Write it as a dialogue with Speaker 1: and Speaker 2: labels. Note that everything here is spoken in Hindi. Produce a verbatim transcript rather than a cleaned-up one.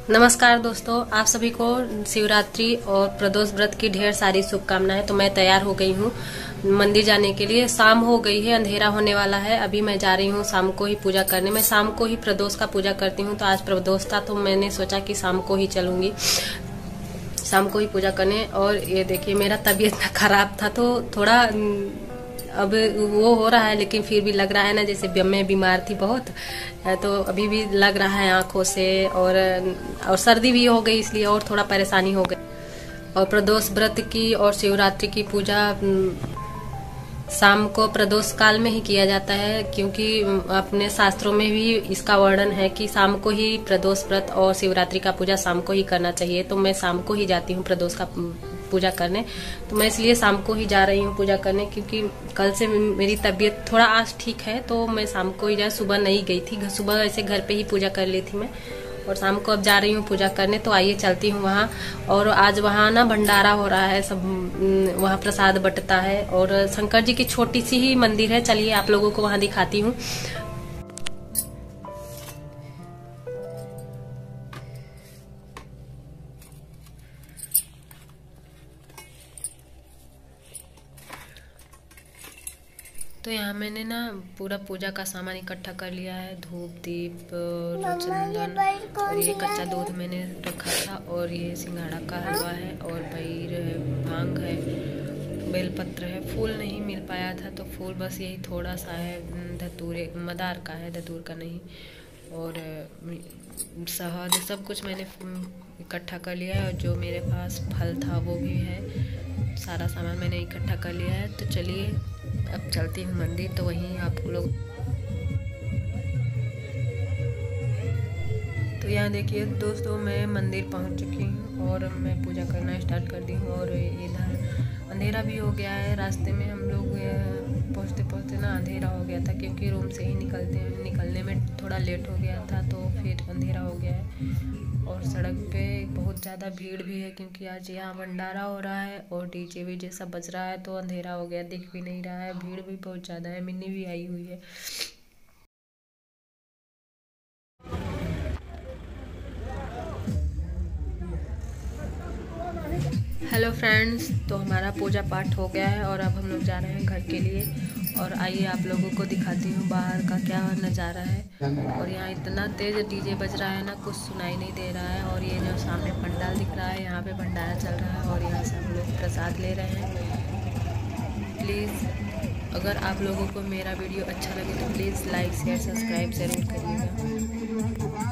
Speaker 1: नमस्कार दोस्तों, आप सभी को शिवरात्रि और प्रदोष व्रत की ढेर सारी शुभकामनाएं। तो मैं तैयार हो गई हूँ मंदिर जाने के लिए। शाम हो गई है, अंधेरा होने वाला है। अभी मैं जा रही हूँ शाम को ही पूजा करने। मैं शाम को ही प्रदोष का पूजा करती हूँ, तो आज प्रदोष था तो मैंने सोचा कि शाम को ही चलूंगी, शाम को ही पूजा करने। और ये देखिए मेरा तबीयत खराब था तो थोड़ा अब वो हो रहा है, लेकिन फिर भी लग रहा है ना जैसे मैं बीमार थी बहुत, तो अभी भी लग रहा है आंखों से, और और सर्दी भी हो गई इसलिए और थोड़ा परेशानी हो गई। और प्रदोष व्रत की और शिवरात्रि की पूजा शाम को प्रदोष काल में ही किया जाता है, क्योंकि अपने शास्त्रों में भी इसका वर्णन है कि शाम को ही प्रदोष व्रत और शिवरात्रि का पूजा शाम को ही करना चाहिए। तो मैं शाम को ही जाती हूँ प्रदोष का पूजा करने, तो मैं इसलिए शाम को ही जा रही हूँ पूजा करने, क्योंकि कल से मेरी तबीयत थोड़ा आज ठीक है। तो मैं शाम को ही जा, सुबह नहीं गई थी, सुबह ऐसे घर पे ही पूजा कर ली थी मैं, और शाम को अब जा रही हूँ पूजा करने। तो आइए चलती हूँ वहाँ। और आज वहाँ ना भंडारा हो रहा है, सब वहाँ प्रसाद बंटता है, और शंकर जी की छोटी सी ही मंदिर है। चलिए आप लोगों को वहाँ दिखाती हूँ। तो यहाँ मैंने ना पूरा पूजा का सामान इकट्ठा कर लिया है, धूप दीप और चंदन, और ये कच्चा दूध मैंने रखा था, और ये सिंघाड़ा का हलवा है, और बैर है, भांग है, बेलपत्र है। फूल नहीं मिल पाया था तो फूल बस यही थोड़ा सा है, धतूरे मदार का है, धतूर का नहीं, और शहद, सब कुछ मैंने इकट्ठा कर लिया है। और जो मेरे पास फल था वो भी है, सारा सामान मैंने इकट्ठा कर लिया है। तो चलिए अब चलती हूँ मंदिर, तो वहीं आप लोग। तो यहाँ देखिए दोस्तों, मैं मंदिर पहुँच चुकी हूँ और मैं पूजा करना स्टार्ट कर दी हूँ। और इधर अंधेरा भी हो गया है। रास्ते में हम लोग पहुँचते पहुँचते ना अंधेरा हो गया था, क्योंकि रूम से ही निकलते निकलने में थोड़ा लेट हो गया था, तो फिर अंधेरा हो गया है। और सड़क पे बहुत ज़्यादा भीड़ भी है, क्योंकि आज यहाँ भंडारा हो रहा है और डीजे वीजे सब बज रहा है, तो अंधेरा हो गया, दिख भी नहीं रहा है। भीड़ भी बहुत ज़्यादा है, मिन्नी भी आई हुई है। हेलो फ्रेंड्स, तो हमारा पूजा पाठ हो गया है और अब हम लोग जा रहे हैं घर के लिए। और आइए आप लोगों को दिखाती हूँ बाहर का क्या नज़ारा है। और यहाँ इतना तेज़ डीजे बज रहा है ना, कुछ सुनाई नहीं दे रहा है। और ये जो सामने पंडाल दिख रहा है, यहाँ पे भंडारा चल रहा है, और यहाँ से हम लोग प्रसाद ले रहे हैं। प्लीज़ अगर आप लोगों को मेरा वीडियो अच्छा लगे तो प्लीज़ लाइक शेयर सब्सक्राइब ज़रूर करिएगा।